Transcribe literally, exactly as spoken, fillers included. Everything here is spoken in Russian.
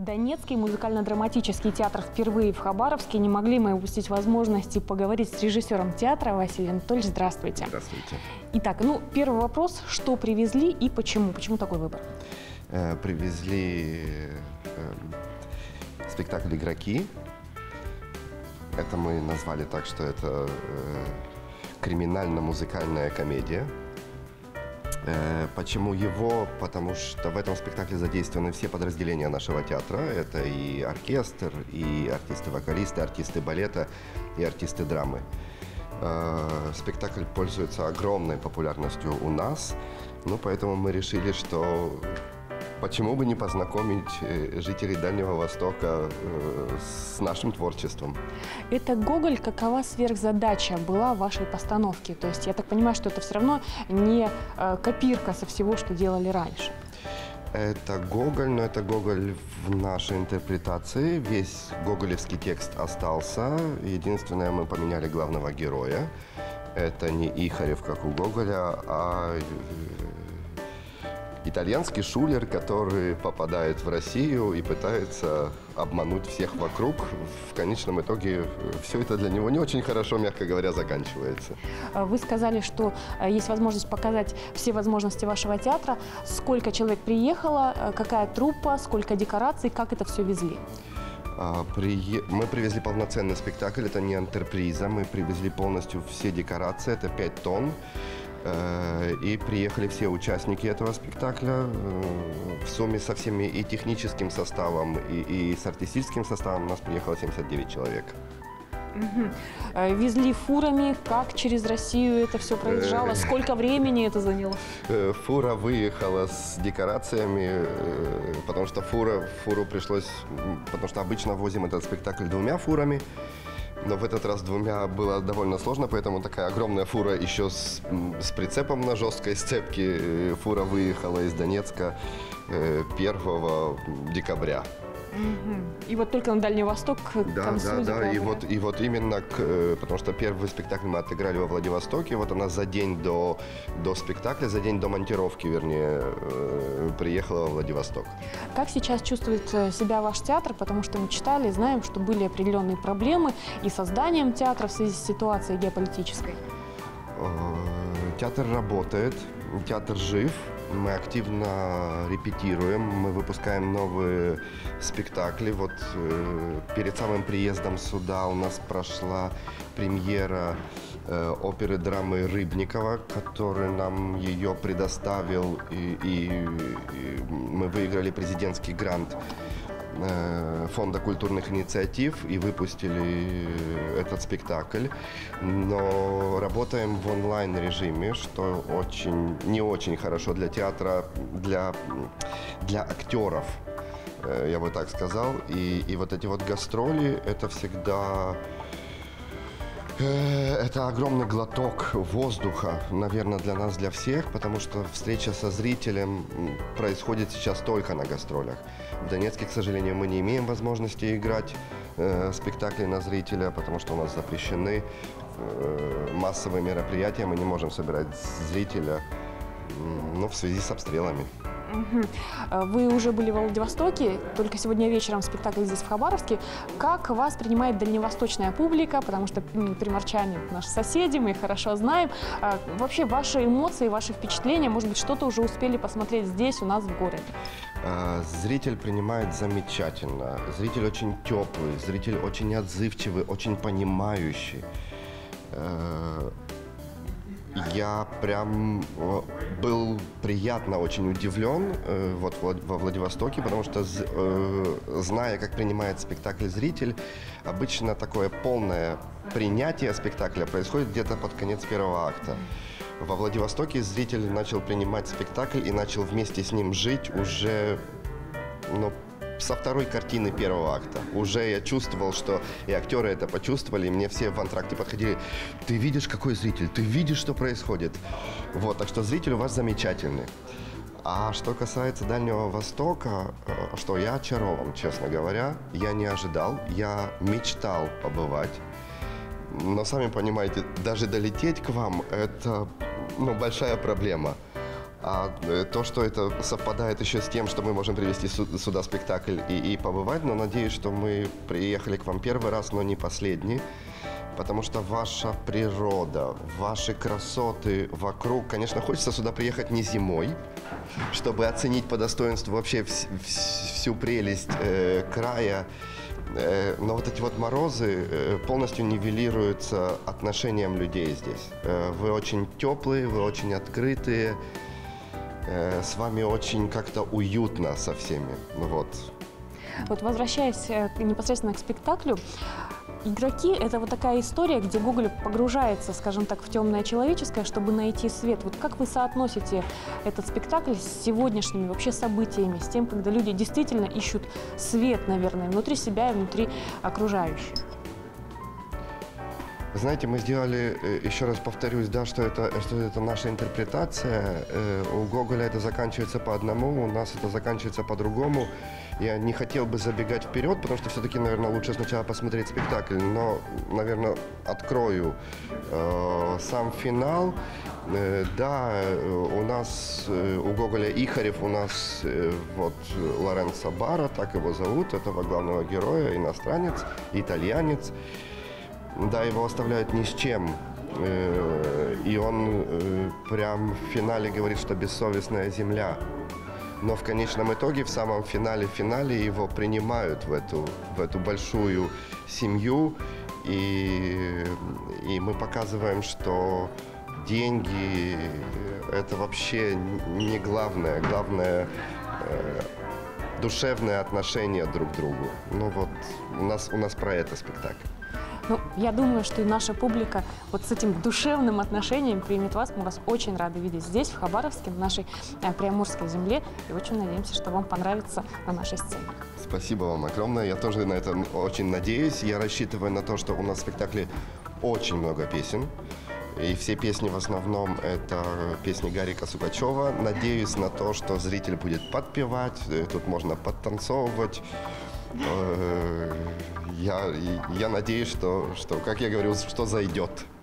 Донецкий музыкально-драматический театр впервые в Хабаровске. Не могли мы упустить возможности поговорить с режиссером театра. Василий Анатольевич, здравствуйте. Здравствуйте. Итак, ну, первый вопрос. Что привезли и почему? Почему такой выбор? Э, привезли э, спектакль «Игроки». Это мы назвали так, что это э, криминально-музыкальная комедия. Почему его? Потому что в этом спектакле задействованы все подразделения нашего театра. Это и оркестр, и артисты-вокалисты, артисты балета, и артисты драмы. Спектакль пользуется огромной популярностью у нас, ну, поэтому мы решили, что почему бы не познакомить жителей Дальнего Востока с нашим творчеством. Это Гоголь. Какова сверхзадача была в вашей постановке? То есть я так понимаю, что это все равно не копирка со всего, что делали раньше. Это Гоголь, но это Гоголь в нашей интерпретации. Весь гоголевский текст остался. Единственное, мы поменяли главного героя. Это не Ихарев, как у Гоголя, а итальянский шулер, который попадает в Россию и пытается обмануть всех вокруг. В конечном итоге все это для него не очень хорошо, мягко говоря, заканчивается. Вы сказали, что есть возможность показать все возможности вашего театра. Сколько человек приехало, какая труппа, сколько декораций, как это все везли? Мы привезли полноценный спектакль, это не антреприза. Мы привезли полностью все декорации, это пять тонн. И приехали все участники этого спектакля в сумме со всеми и техническим составом, и, и с артистическим составом. У нас приехало семьдесят девять человек. Угу. Везли фурами, как через Россию это все проезжало, сколько времени это заняло? Фура выехала с декорациями, потому что фура, фуру пришлось, потому что обычно возим этот спектакль двумя фурами. Но в этот раз двумя было довольно сложно, поэтому такая огромная фура еще с, с прицепом на жесткой сцепке. Фура выехала из Донецка первого декабря. Угу. И вот только на Дальний Восток к да, концу Да, декабря. да, и вот, и вот именно, к, потому что первый спектакль мы отыграли во Владивостоке, вот она за день до, до спектакля, за день до монтировки, вернее, приехала во Владивосток. Как сейчас чувствует себя ваш театр? Потому что мы читали, знаем, что были определенные проблемы и с созданием театра в связи с ситуацией геополитической. Театр работает, театр жив. Мы активно репетируем, мы выпускаем новые спектакли. Вот э, перед самым приездом сюда у нас прошла премьера э, оперы драмы Рыбникова, который нам ее предоставил, и, и, и мы выиграли президентский грант э, Фонда культурных инициатив и выпустили этот спектакль. Но работаем в онлайн-режиме, что очень, не очень хорошо для театра, для, для актеров, я бы так сказал. И, и вот эти вот гастроли, это всегда... Это огромный глоток воздуха, наверное, для нас, для всех, потому что встреча со зрителем происходит сейчас только на гастролях. В Донецке, к сожалению, мы не имеем возможности играть э, спектакли на зрителя, потому что у нас запрещены э, массовые мероприятия, мы не можем собирать зрителя, ну, в связи с обстрелами. Вы уже были в Владивостоке, только сегодня вечером спектакль здесь, в Хабаровске. Как вас принимает дальневосточная публика? Потому что приморчане наши соседи, мы их хорошо знаем. Вообще ваши эмоции, ваши впечатления, может быть, что-то уже успели посмотреть здесь, у нас в городе? Зритель принимает замечательно. Зритель очень теплый, зритель очень отзывчивый, очень понимающий. Я прям был приятно очень удивлен э, вот во Владивостоке, потому что, э, зная, как принимает спектакль зритель, обычно такое полное принятие спектакля происходит где-то под конец первого акта. Во Владивостоке зритель начал принимать спектакль и начал вместе с ним жить уже, ну, со второй картины первого акта. Уже я чувствовал, что и актеры это почувствовали, и мне все в антракте подходили: ты видишь, какой зритель, ты видишь, что происходит. Вот, так что зритель у вас замечательный. А что касается Дальнего Востока, что я очарован, честно говоря, я не ожидал, я мечтал побывать. Но сами понимаете, даже долететь к вам — это, ну, большая проблема. А э, то, что это совпадает еще с тем, что мы можем привести су- сюда спектакль и, и побывать, но надеюсь, что мы приехали к вам первый раз, но не последний. Потому что ваша природа, ваши красоты вокруг, конечно, хочется сюда приехать не зимой, чтобы оценить по достоинству вообще вс- вс- всю прелесть э, края. Э, но вот эти вот морозы э, полностью нивелируются отношением людей здесь. Э, вы очень теплые, вы очень открытые, э, с вами очень как-то уютно со всеми. Ну вот. Вот возвращаясь э, к- непосредственно к спектаклю, игроки — это вот такая история, где Гоголь погружается, скажем так, в темное человеческое, чтобы найти свет. Вот как вы соотносите этот спектакль с сегодняшними вообще событиями, с тем, когда люди действительно ищут свет, наверное, внутри себя и внутри окружающих? Знаете, мы сделали, э, еще раз повторюсь, да, что это, что это наша интерпретация. Э, У Гоголя это заканчивается по одному, у нас это заканчивается по-другому. Я не хотел бы забегать вперед, потому что все-таки, наверное, лучше сначала посмотреть спектакль. Но, наверное, открою э, сам финал. Э, да, э, у нас, э, у Гоголя Ихарев, у нас э, вот Лоренцо Баро, так его зовут, этого главного героя, иностранец, итальянец. Да, его оставляют ни с чем. Э, И он э, прям в финале говорит, что бессовестная земля. Но в конечном итоге, в самом финале финале его принимают в эту, в эту большую семью. И, и мы показываем, что деньги – это вообще не главное. Главное э, – душевное отношение друг к другу. Ну вот, у нас, у нас про это спектакль. Ну, я думаю, что и наша публика вот с этим душевным отношением примет вас. Мы вас очень рады видеть здесь, в Хабаровске, на нашей э, Приамурской земле. И очень надеемся, что вам понравится на нашей сцене. Спасибо вам огромное. Я тоже на это очень надеюсь. Я рассчитываю на то, что у нас в спектакле очень много песен. И все песни в основном это песни Гарика Сукачева. Надеюсь на то, что зритель будет подпевать, э, тут можно подтанцовывать. Э, Я, я надеюсь, что, что, как я говорил, что зайдет.